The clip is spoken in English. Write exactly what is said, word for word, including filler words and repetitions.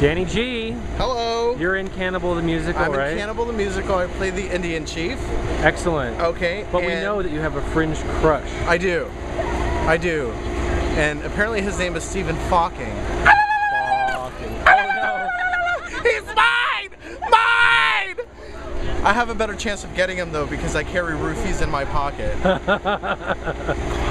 Danny G. Hello. You're in Cannibal the Musical, I'm right? in Cannibal the Musical. I play the Indian chief. Excellent. Okay. But we know that you have a Fringe crush. I do. I do. And apparently his name is Stephen Fawking. Fawking. Oh no. He's mine! Mine! I have a better chance of getting him though because I carry roofies in my pocket.